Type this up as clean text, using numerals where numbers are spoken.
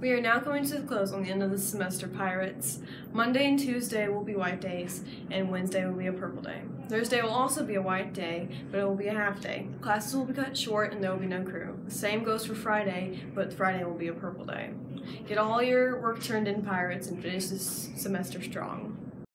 We are now coming to the close on the end of the semester, Pirates. Monday and Tuesday will be white days, and Wednesday will be a purple day. Thursday will also be a white day, but it will be a half day. Classes will be cut short and there will be no crew. The same goes for Friday, but Friday will be a purple day. Get all your work turned in, Pirates, and finish this semester strong.